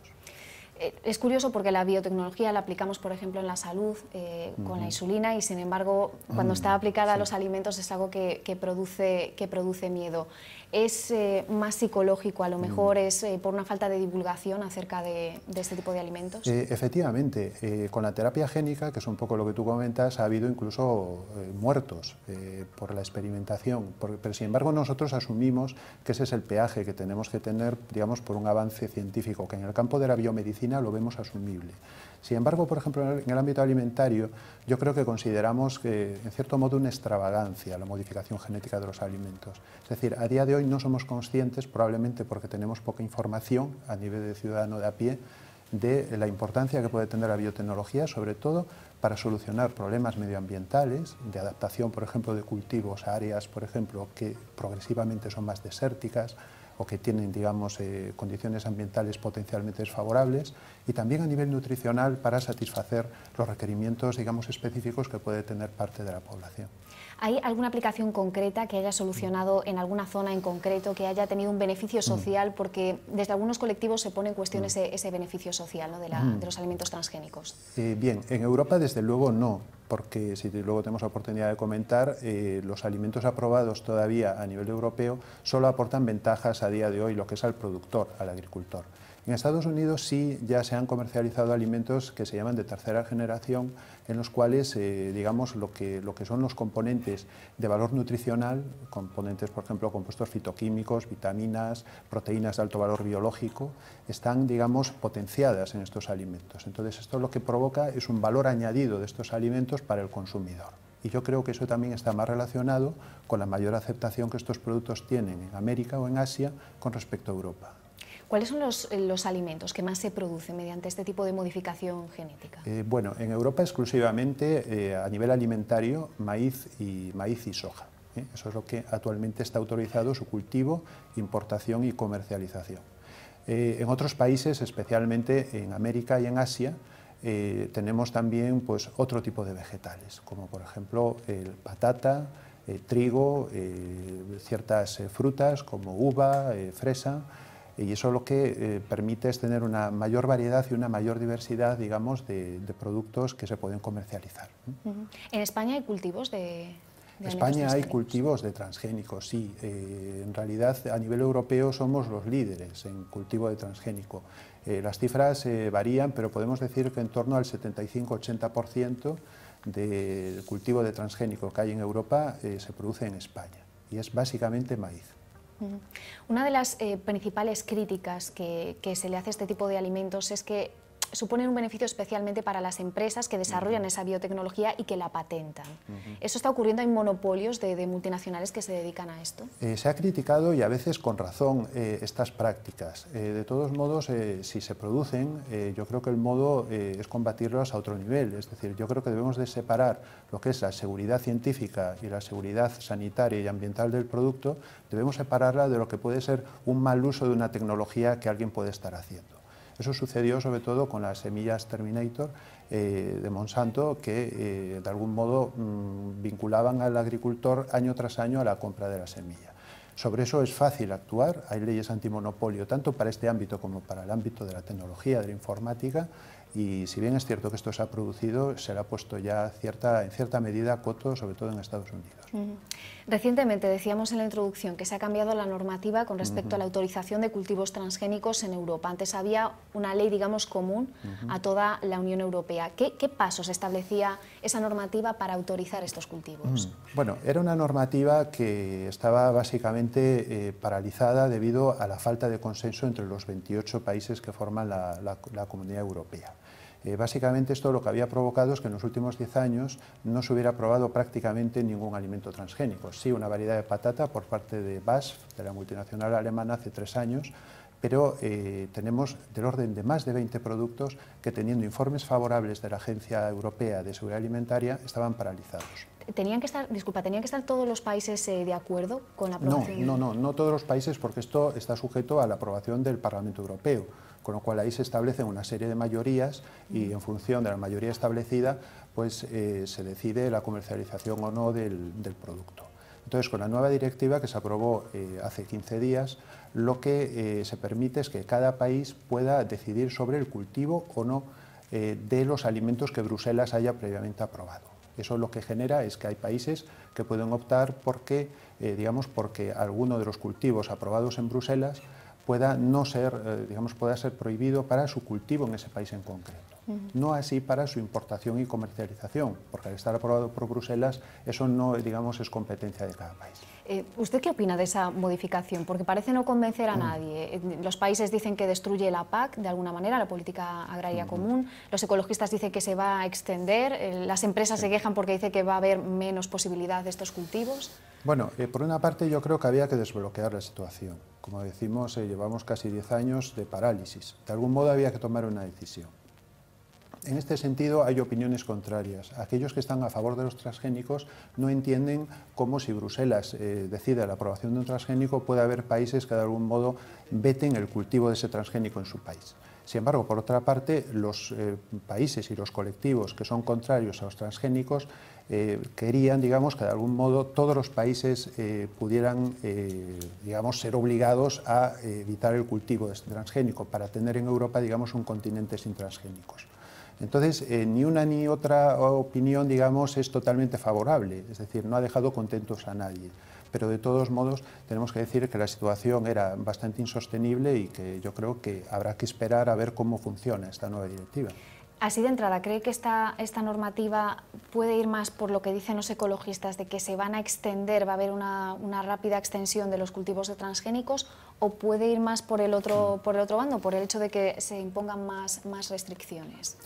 Es curioso porque la biotecnología la aplicamos, por ejemplo, en la salud con la insulina y, sin embargo, cuando está aplicada a los alimentos es algo que produce miedo. ¿Es más psicológico, a lo mejor es por una falta de divulgación acerca de este tipo de alimentos? Efectivamente, con la terapia génica, que es un poco lo que tú comentas, ha habido incluso muertos por la experimentación, pero sin embargo nosotros asumimos que ese es el peaje que tenemos que tener, digamos, por un avance científico, que en el campo de la biomedicina lo vemos asumible. Sin embargo, por ejemplo, en el ámbito alimentario, yo creo que consideramos que, en cierto modo, una extravagancia la modificación genética de los alimentos. Es decir, a día de hoy no somos conscientes, probablemente porque tenemos poca información a nivel de ciudadano de a pie, de la importancia que puede tener la biotecnología, sobre todo para solucionar problemas medioambientales, de adaptación, por ejemplo, de cultivos a áreas, por ejemplo, que progresivamente son más desérticas, o que tienen, digamos, condiciones ambientales potencialmente desfavorables, y también a nivel nutricional para satisfacer los requerimientos, digamos, específicos que puede tener parte de la población. ¿Hay alguna aplicación concreta que haya solucionado en alguna zona en concreto, que haya tenido un beneficio social? Porque desde algunos colectivos se pone en cuestión ese beneficio social, ¿no?, de los alimentos transgénicos. Bien, en Europa desde luego no, porque si luego tenemos la oportunidad de comentar, los alimentos aprobados todavía a nivel europeo solo aportan ventajas a día de hoy, lo que es al productor, al agricultor. En Estados Unidos sí ya se han comercializado alimentos que se llaman de tercera generación, en los cuales, digamos, lo que son los componentes de valor nutricional, componentes, por ejemplo, compuestos fitoquímicos, vitaminas, proteínas de alto valor biológico, están, digamos, potenciadas en estos alimentos. Entonces, esto lo que provoca es un valor añadido de estos alimentos para el consumidor. Y yo creo que eso también está más relacionado con la mayor aceptación que estos productos tienen en América o en Asia con respecto a Europa. ¿Cuáles son los alimentos que más se producen mediante este tipo de modificación genética? Bueno, en Europa exclusivamente a nivel alimentario maíz y soja. Eso es lo que actualmente está autorizado su cultivo, importación y comercialización. En otros países, especialmente en América y en Asia, tenemos también, pues, otro tipo de vegetales, como por ejemplo el patata, trigo, ciertas frutas como uva, fresa. Y eso lo que permite es tener una mayor variedad y una mayor diversidad, digamos, de productos que se pueden comercializar. ¿En España hay cultivos de En España hay cultivos de transgénicos, sí. En realidad, a nivel europeo somos los líderes en cultivo de transgénico. Las cifras varían, pero podemos decir que en torno al 75-80% del cultivo de transgénico que hay en Europa se produce en España, y es básicamente maíz. Una de las principales críticas que se le hace a este tipo de alimentos es que suponen un beneficio especialmente para las empresas que desarrollan esa biotecnología y que la patentan. ¿Eso está ocurriendo? ¿Hay monopolios de multinacionales que se dedican a esto? Se ha criticado, y a veces con razón, estas prácticas. De todos modos, si se producen, yo creo que el modo es combatirlas a otro nivel. Es decir, yo creo que debemos de separar lo que es la seguridad científica y la seguridad sanitaria y ambiental del producto, debemos separarla de lo que puede ser un mal uso de una tecnología que alguien puede estar haciendo. Eso sucedió sobre todo con las semillas Terminator de Monsanto, que de algún modo vinculaban al agricultor año tras año a la compra de la semilla. Sobre eso es fácil actuar, hay leyes antimonopolio tanto para este ámbito como para el ámbito de la tecnología, de la informática, y si bien es cierto que esto se ha producido, se le ha puesto ya en cierta medida coto, sobre todo en Estados Unidos. Recientemente decíamos en la introducción que se ha cambiado la normativa con respecto a la autorización de cultivos transgénicos en Europa. Antes había una ley, digamos, común a toda la Unión Europea. ¿Qué pasos establecía esa normativa para autorizar estos cultivos? Bueno, era una normativa que estaba básicamente paralizada debido a la falta de consenso entre los 28 países que forman la Comunidad Europea. Básicamente esto lo que había provocado es que en los últimos 10 años no se hubiera aprobado prácticamente ningún alimento transgénico. Sí, una variedad de patata por parte de BASF, de la multinacional alemana, hace 3 años, pero tenemos del orden de más de 20 productos que, teniendo informes favorables de la Agencia Europea de Seguridad Alimentaria, estaban paralizados. ¿Tenían que estar todos los países de acuerdo con la aprobación? No todos los países, porque esto está sujeto a la aprobación del Parlamento Europeo, con lo cual ahí se establecen una serie de mayorías y en función de la mayoría establecida pues se decide la comercialización o no del producto. Entonces, con la nueva directiva que se aprobó hace 15 días, lo que se permite es que cada país pueda decidir sobre el cultivo o no de los alimentos que Bruselas haya previamente aprobado. Eso lo que genera es que hay países que pueden optar porque alguno de los cultivos aprobados en Bruselas pueda ser prohibido para su cultivo en ese país en concreto. No así para su importación y comercialización, porque al estar aprobado por Bruselas, eso no, es competencia de cada país. ¿Usted qué opina de esa modificación? Porque parece no convencer a nadie. Los países dicen que destruye la PAC, de alguna manera, la política agraria común. Los ecologistas dicen que se va a extender. Las empresas se quejan porque dicen que va a haber menos posibilidad de estos cultivos. Bueno, por una parte yo creo que había que desbloquear la situación. Como decimos, llevamos casi 10 años de parálisis. De algún modo había que tomar una decisión. En este sentido hay opiniones contrarias. Aquellos que están a favor de los transgénicos no entienden cómo, si Bruselas decide la aprobación de un transgénico, puede haber países que de algún modo veten el cultivo de ese transgénico en su país. Sin embargo, por otra parte, los países y los colectivos que son contrarios a los transgénicos querían, que de algún modo todos los países pudieran, ser obligados a evitar el cultivo de este transgénico para tener en Europa, un continente sin transgénicos. Entonces, ni una ni otra opinión, es totalmente favorable, es decir, no ha dejado contentos a nadie. Pero de todos modos tenemos que decir que la situación era bastante insostenible y que yo creo que habrá que esperar a ver cómo funciona esta nueva directiva. Así de entrada, ¿cree que esta normativa puede ir más por lo que dicen los ecologistas, de que se van a extender, va a haber una rápida extensión de los cultivos de transgénicos, o puede ir más por el otro bando, por el hecho de que se impongan más restricciones?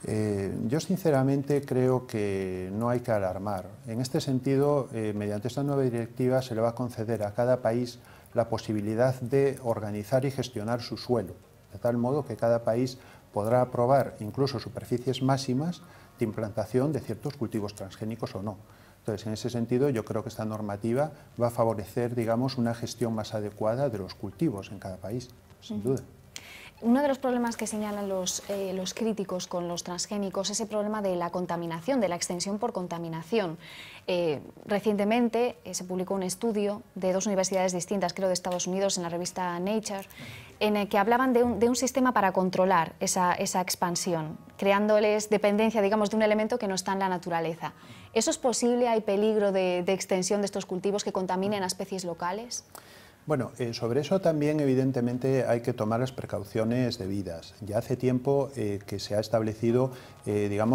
Yo sinceramente creo que no hay que alarmar. En este sentido, mediante esta nueva directiva se le va a conceder a cada país la posibilidad de organizar y gestionar su suelo, de tal modo que cada país podrá aprobar incluso superficies máximas de implantación de ciertos cultivos transgénicos o no. Entonces, en ese sentido, yo creo que esta normativa va a favorecer, una gestión más adecuada de los cultivos en cada país, sin duda. Uno de los problemas que señalan los críticos con los transgénicos es el problema de la contaminación, de la extensión por contaminación. Recientemente se publicó un estudio de 2 universidades distintas, creo de Estados Unidos, en la revista Nature, en el que hablaban de un sistema para controlar esa expansión, creándoles dependencia, de un elemento que no está en la naturaleza. ¿Eso es posible? ¿Hay peligro de extensión de estos cultivos que contaminen a especies locales? Bueno, sobre eso también evidentemente hay que tomar las precauciones debidas. Ya hace tiempo que se ha establecido,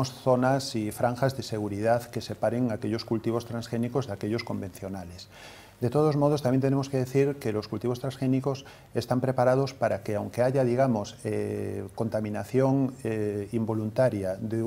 zonas y franjas de seguridad que separen aquellos cultivos transgénicos de aquellos convencionales. De todos modos, también tenemos que decir que los cultivos transgénicos están preparados para que, aunque haya, digamos, contaminación involuntaria de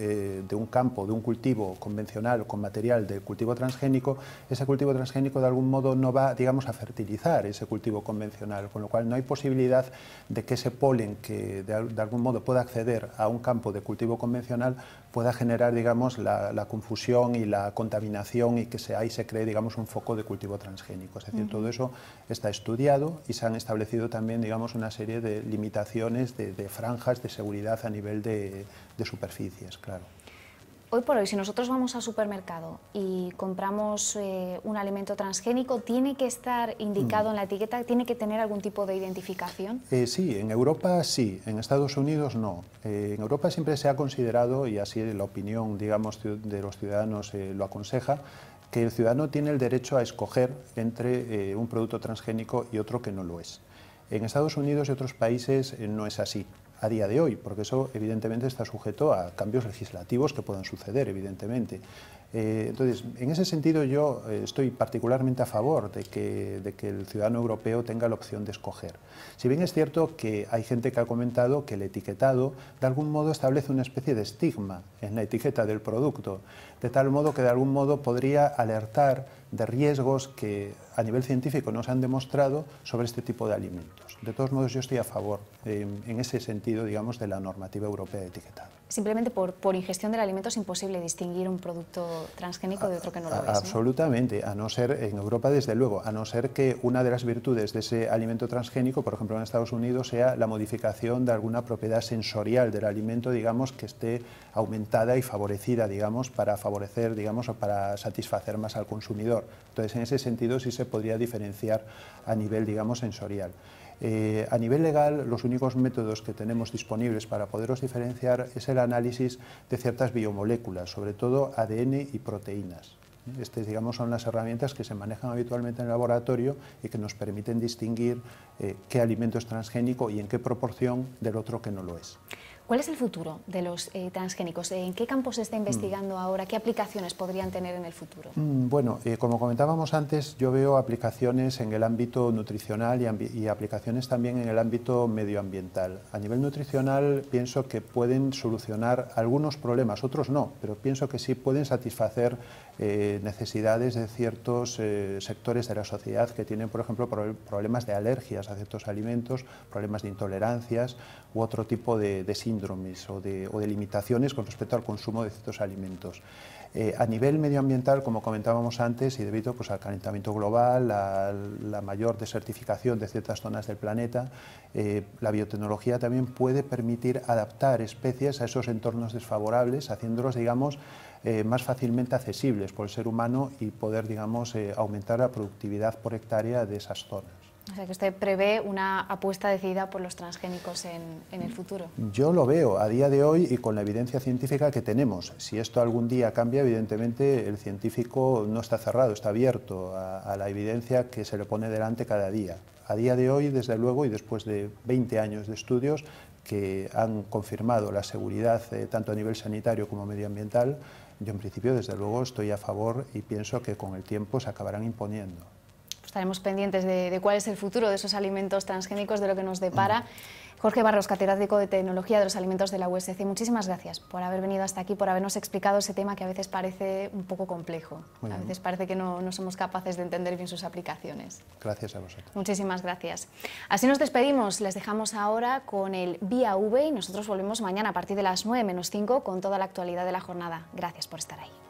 un campo, de un cultivo convencional con material del cultivo transgénico, ese cultivo transgénico de algún modo no va, digamos, a fertilizar ese cultivo convencional, con lo cual no hay posibilidad de que ese polen que de algún modo pueda acceder a un campo de cultivo convencional pueda generar, digamos, la confusión y la contaminación y que ahí se cree, digamos, un foco de cultivo transgénico. Es decir, todo eso está estudiado y se han establecido también, digamos, una serie de limitaciones, de franjas de seguridad a nivel de superficies, claro. Hoy por hoy, si nosotros vamos al supermercado y compramos un alimento transgénico, ¿tiene que estar indicado en la etiqueta? ¿Tiene que tener algún tipo de identificación? Sí, en Europa sí, en Estados Unidos no. En Europa siempre se ha considerado, y así la opinión, digamos, de los ciudadanos lo aconseja, que el ciudadano tiene el derecho a escoger entre un producto transgénico y otro que no lo es. En Estados Unidos y otros países no es así a día de hoy, porque eso evidentemente está sujeto a cambios legislativos que puedan suceder, evidentemente. Entonces, en ese sentido yo estoy particularmente a favor de que el ciudadano europeo tenga la opción de escoger. Si bien es cierto que hay gente que ha comentado que el etiquetado de algún modo establece una especie de estigma en la etiqueta del producto, de tal modo que de algún modo podría alertar de riesgos que a nivel científico no se han demostrado sobre este tipo de alimentos. De todos modos, yo estoy a favor, en ese sentido, digamos, de la normativa europea de etiquetado. Simplemente por ingestión del alimento es imposible distinguir un producto transgénico de otro que no lo es, ¿no? Absolutamente, a no ser, en Europa desde luego, a no ser que una de las virtudes de ese alimento transgénico, por ejemplo en Estados Unidos, sea la modificación de alguna propiedad sensorial del alimento, digamos, que esté aumentada y favorecida, digamos, para favorecer, digamos, o para satisfacer más al consumidor. Entonces, en ese sentido sí se podría diferenciar a nivel, digamos, sensorial. A nivel legal, los únicos métodos que tenemos disponibles para poderos diferenciar es el análisis de ciertas biomoléculas, sobre todo ADN y proteínas. Estas, digamos, son las herramientas que se manejan habitualmente en el laboratorio y que nos permiten distinguir qué alimento es transgénico y en qué proporción del otro que no lo es. ¿Cuál es el futuro de los transgénicos? ¿En qué campos se está investigando ahora? ¿Qué aplicaciones podrían tener en el futuro? Bueno, como comentábamos antes, yo veo aplicaciones en el ámbito nutricional y aplicaciones también en el ámbito medioambiental. A nivel nutricional pienso que pueden solucionar algunos problemas, otros no, pero pienso que sí pueden satisfacer necesidades de ciertos sectores de la sociedad que tienen, por ejemplo, problemas de alergias a ciertos alimentos, problemas de intolerancias u otro tipo de síndromes o de limitaciones con respecto al consumo de ciertos alimentos. A nivel medioambiental, como comentábamos antes, y debido pues, al calentamiento global, la mayor desertificación de ciertas zonas del planeta, la biotecnología también puede permitir adaptar especies a esos entornos desfavorables, haciéndolos, digamos, más fácilmente accesibles por el ser humano y poder, digamos, aumentar la productividad por hectárea de esas zonas. O sea, que usted prevé una apuesta decidida por los transgénicos en el futuro. Yo lo veo a día de hoy y con la evidencia científica que tenemos. Si esto algún día cambia, evidentemente el científico no está cerrado, está abierto a la evidencia que se le pone delante cada día. A día de hoy, desde luego, y después de 20 años de estudios que han confirmado la seguridad tanto a nivel sanitario como medioambiental, yo en principio, desde luego, estoy a favor y pienso que con el tiempo se acabarán imponiendo. Estaremos pendientes de cuál es el futuro de esos alimentos transgénicos, de lo que nos depara. Jorge Barros, catedrático de Tecnología de los Alimentos de la USC, muchísimas gracias por haber venido hasta aquí, por habernos explicado ese tema que a veces parece un poco complejo. A veces parece que no somos capaces de entender bien sus aplicaciones. Gracias a vosotros. Muchísimas gracias. Así nos despedimos, les dejamos ahora con el Vía V y nosotros volvemos mañana a partir de las 9:05 con toda la actualidad de la jornada. Gracias por estar ahí.